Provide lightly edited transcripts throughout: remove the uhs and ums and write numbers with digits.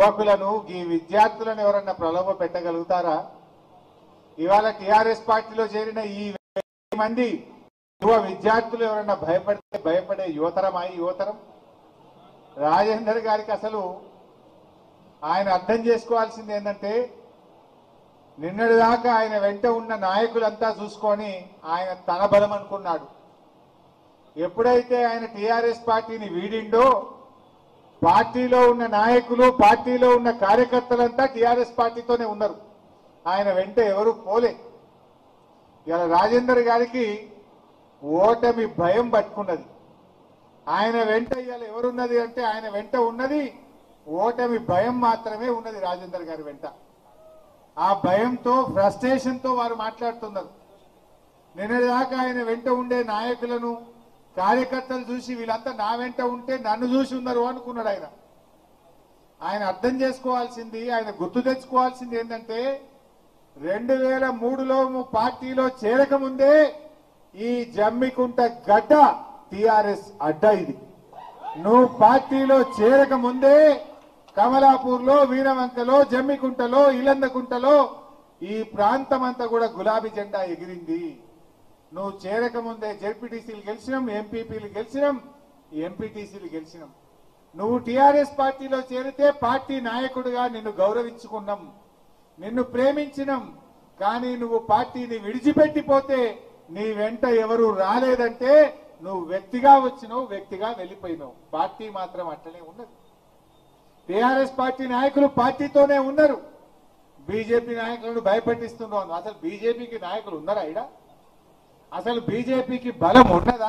యువకులను ఈ విద్యార్థులను ఎవరన్నా ప్రలోభ పెట్టగలుగుతారా? ఇవాళ టిఆర్ఎస్ పార్టీలో చేరిన ఈ 1000 మంది యువ విద్యార్థులు ఎవరన్నా భయపడే యువతరం యువతరం రాజేందర్ గారికి అసలు ఆయన అర్థం చేసుకోవాల్సింది ఏంటంటే నిన్నటిదాకా ఆయన వెంట ఉన్న నాయకులంతా చూసుకొని ఆయన తన బలం అనుకున్నాడు. ఎప్పుడైతే ఆయన టిఆర్ఎస్ పార్టీని వీడిండో పార్టీలో ఉన్న నాయకులు పార్టీలో ఉన్న కార్యకర్తలంతా టిఆర్ఎస్ పార్టీతోనే ఉన్నారు. ఆయన వెంట ఎవరు పోలే. ఇలా రాజేందర్ గారికి ఓటమి భయం పట్టుకున్నది. ఆయన వెంట ఇవాళ ఎవరున్నది అంటే ఆయన వెంట ఉన్నది ఓటమి భయం మాత్రమే ఉన్నది రాజేందర్ గారి వెంట. ఆ భయంతో ఫ్రస్ట్రేషన్తో వారు మాట్లాడుతున్నారు. నిన్నటిదాకా ఆయన వెంట ఉండే నాయకులను కార్యకర్తలు చూసి వీళ్ళంతా నా వెంట ఉంటే నన్ను చూసి ఉన్నారు అనుకున్నాడు ఆయన. ఆయన అర్థం చేసుకోవాల్సింది, ఆయన గుర్తు తెచ్చుకోవాల్సింది ఏంటంటే 2003లో పార్టీలో చేరకముందే ఈ జమ్మికుంట గడ్డ టిఆర్ఎస్ అడ్డ. ఇది నువ్వు పార్టీలో చేరకముందే కమలాపూర్లో, వీరవంకలో, జమ్మికుంటలో, ఇలందకుంటలో ఈ ప్రాంతం అంతా కూడా గులాబీ జెండా ఎగిరింది. నువ్వు చేరకముందే జెడ్పీటీసీలు గెలిచినాం, ఎంపీపీలు గెలిచినాం, ఎంపీటీసీలు గెలిచినాం. నువ్వు టిఆర్ఎస్ పార్టీలో చేరితే పార్టీ నాయకుడిగా నిన్ను గౌరవించుకున్నాం, నిన్ను ప్రేమించినాం. కానీ నువ్వు పార్టీని విడిచిపెట్టిపోతే నీ వెంట ఎవరు రాలేదంటే నువ్వు వ్యక్తిగా వచ్చినావు, వ్యక్తిగా వెళ్ళిపోయినావు. పార్టీ మాత్రం అట్లనే ఉన్నది. టిఆర్ఎస్ పార్టీ నాయకులు పార్టీతోనే ఉన్నారు. బీజేపీ నాయకులను భయపెట్టిస్తున్నావు. అసలు బీజేపీకి నాయకులు ఉన్నారా? ఇడ అసలు బీజేపీకి బలం ఉన్నదా?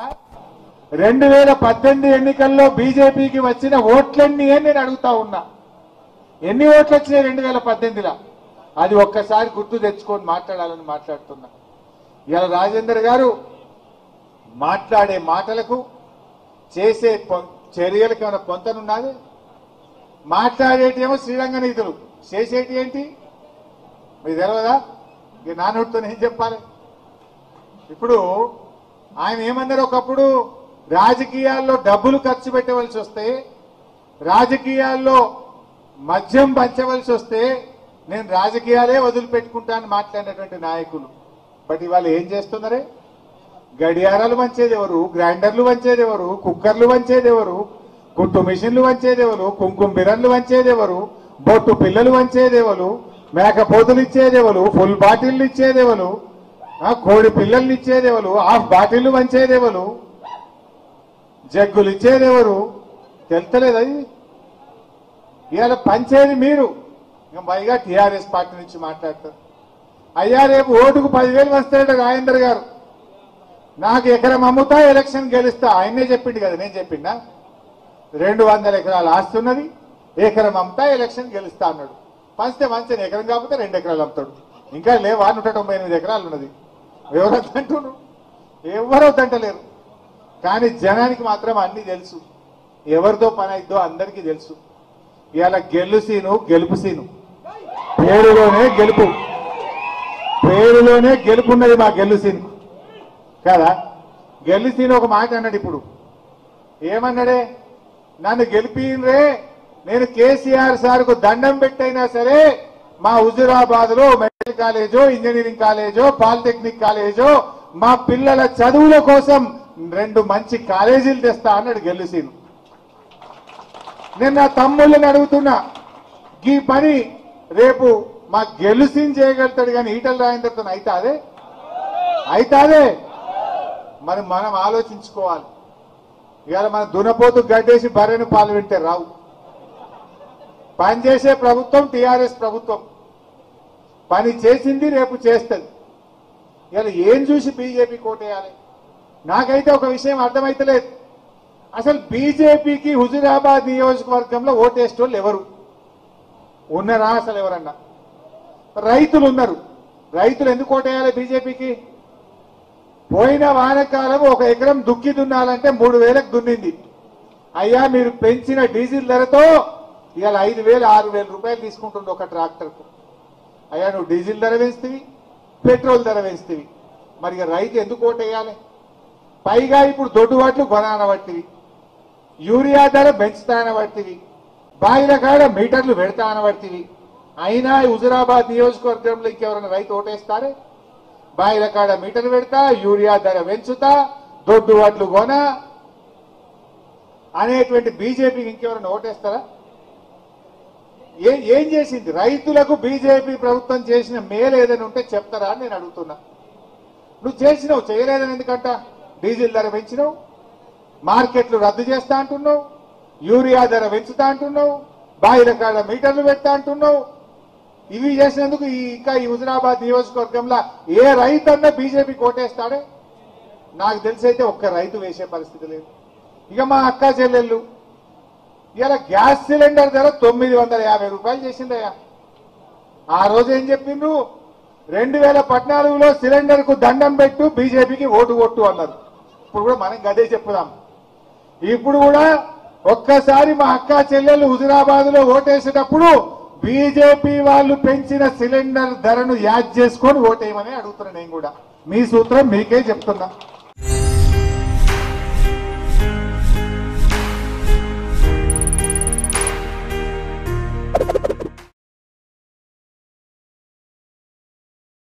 2018 ఎన్నికల్లో బీజేపీకి వచ్చిన ఓట్లన్నీ అని నేను అడుగుతా ఉన్నా. ఎన్ని ఓట్లు వచ్చినాయి 2018లో? అది ఒక్కసారి గుర్తు తెచ్చుకొని మాట్లాడాలని మాట్లాడుతున్నా. ఇలా రాజేందర్ గారు మాట్లాడే మాటలకు చేసే చర్యలకు ఏమైనా పొంతనున్నది? మాట్లాడేటి ఏమో శ్రీరంగ నీతులు, చేసేటి ఏంటి మీకు తెలియదా? ఇక నానోటితో ఏం చెప్పాలి? ఇప్పుడు ఆయన ఏమన్నారు, ఒకప్పుడు రాజకీయాల్లో డబ్బులు ఖర్చు పెట్టవలసి వస్తే, రాజకీయాల్లో మద్యం పంచవలసి వస్తే నేను రాజకీయాలే వదిలిపెట్టుకుంటాను మాట్లాడినటువంటి నాయకులు. బట్ ఇవాళ ఏం చేస్తున్నారే? గడియారాలు వంచేది ఎవరు? గ్రైండర్లు వంచేది ఎవరు? కుక్కర్లు వంచేది ఎవరు? కుట్టు మిషన్లు వంచేది ఎవరు? కుంకుమ బిరన్లు వంచేది ఎవరు? బొట్టు పిల్లలు వంచేది ఎవరు? మేకపోతులు ఇచ్చేది ఎవరు? ఫుల్ బాటిల్లు ఇచ్చేది ఎవరు? కోడి పిల్లల్ని ఇచ్చేది ఎవరు? హాఫ్ బాటిల్లు వంచేది ఎవరు? జగ్గులు ఇచ్చేది ఎవరు? తెలుస్తలేదు. అది ఇవాళ పంచేది మీరు. ఇంకా పైగా టీఆర్ఎస్ పార్టీ నుంచి మాట్లాడతారు. అయ్యా రేపు ఓటుకు 10,000 వస్తాయట రాజేందర్ గారు. నాకు ఎకరం అమ్ముతా ఎలక్షన్ గెలుస్తా. ఆయనే చెప్పిండు కదా, నేను చెప్పిండా? 200 ఎకరాలు ఆస్తున్నది, ఎకరం అమ్ముతా ఎలక్షన్ గెలుస్తా అన్నాడు. పంచితే మంచిగా ఎకరం కాకపోతే 2 ఎకరాలు అమ్ముతాడు. ఇంకా లేవా 198 ఎకరాలు ఉన్నది. ఎవరొద్దంటున్నారు? ఎవరు వద్దంటలేరు. కానీ జనానికి మాత్రం అన్ని తెలుసు. ఎవరితో పని అయిద్దో అందరికీ తెలుసు. ఇవాళ గెలు సీను, గెలుపు సీను. పేరులోనే గెలుపు, పేరులోనే గెలుపున్నది మా గెలు సీను కదా. గెలు సీను ఒక మాట అన్నాడు. ఇప్పుడు ఏమన్నాడే? నన్ను గెలిపినరే, నేను కేసీఆర్ సార్కు దండం పెట్టైనా సరే మా హుజూరాబాద్ లో మెడికల్ కాలేజో, ఇంజనీరింగ్ కాలేజో, పాలిటెక్నిక్ కాలేజో, మా పిల్లల చదువుల కోసం 2 మంచి కాలేజీలు తెస్తా అన్నాడు గెలుసీను. నేను నా తమ్ముళ్ళని అడుగుతున్నా, ఈ పని రేపు మా గెలుసీని చేయగలుగుతాడు కానీ ఈటల రాజేందర్తో అయితాదే. మరి మనం ఆలోచించుకోవాలి. ఇవాళ మన దునపోతు గడ్డేసి బర్రెను పాలు వింటే రావు. పనిచేసే ప్రభుత్వం టీఆర్ఎస్ ప్రభుత్వం. పని చేసింది, రేపు చేస్తుంది. ఇవాళ ఏం చూసి బీజేపీ కోటేయాలి? నాకైతే ఒక విషయం అర్థమైతలేదు. అసలు బీజేపీకి హుజూరాబాద్ నియోజకవర్గంలో ఓటేసేటోళ్ళు ఎవరు ఉన్నారా? అసలు ఎవరన్నా? రైతులు ఉన్నారు. రైతులు ఎందుకు ఓటేయాలి బీజేపీకి? పోయిన వానకాలం 1 ఎకరం దుక్కి దున్నాలంటే 3,000కు దున్నింది. అయ్యా మీరు పెంచిన డీజిల్ ధరతో ఇవాళ 5,000, 6,000 రూపాయలు తీసుకుంటుంది ఒక ట్రాక్టర్కు. అయ్యా నువ్వు డీజిల్ ధర పెంచుతీవి, పెట్రోల్ ధర పెంచుతీవి. మరి రైతు ఎందుకు ఓటేయాలి? పైగా ఇప్పుడు దొడ్డుబాట్లు కొనానబట్టివి, యూరియా ధర పెంచుతానబట్టివి, బాయిల కాడ మీటర్లు పెడతా అనబడితివి. అయినా హుజురాబాద్ నియోజకవర్గంలో ఇంకెవరైనా రైతు ఓటేస్తారే? బాయిల కాడ మీటర్లు పెడతా, యూరియా ధర పెంచుతా, దొడ్డు వడ్లు కొన అనేటువంటి బీజేపీకి ఇంకెవరైనా ఓటేస్తారా? ఏం చేసింది రైతులకు బీజేపీ ప్రభుత్వం చేసిన మేలు ఏదైనా ఉంటే చెప్తారా అని నేను అడుగుతున్నా. నువ్వు చేసినావు, చేయలేదని ఎందుకంట? డీజిల్ ధర పెంచినావు, మార్కెట్లు రద్దు చేస్తా అంటున్నావు, యూరియా ధర పెంచుతా అంటున్నావు, బాయిల కాడ మీటర్లు పెడతా అంటున్నావు. ఇవి చేసినందుకు ఇంకా ఈ హుజురాబాద్ నియోజకవర్గంలో ఏ రైతు అన్నా బీజేపీ కోటేస్తాడే? నాకు తెలిసైతే ఒక్క రైతు వేసే పరిస్థితి లేదు. ఇక మా అక్క చెల్లెళ్ళు ఇలా గ్యాస్ సిలిండర్ ధర 950 రూపాయలు చేసిందయ్యా. ఆ రోజు ఏం చెప్పిండ్రు? 2014లో సిలిండర్ కు దండం పెట్టు, బీజేపీకి ఓటు కొట్టు అన్నారు. ఇప్పుడు కూడా మనం గదే చెప్పుదాం. ఇప్పుడు కూడా ఒక్కసారి మా అక్క చెల్లెళ్ళు హుజురాబాద్ లో ఓటేసేటప్పుడు బీజేపీ వాళ్ళు పెంచిన సిలిండర్ ధరను యాడ్ చేసుకొని ఓటేయమని అడుగుతున్నా. నేను కూడా మీ సూత్రం మీకే చెప్తున్నా.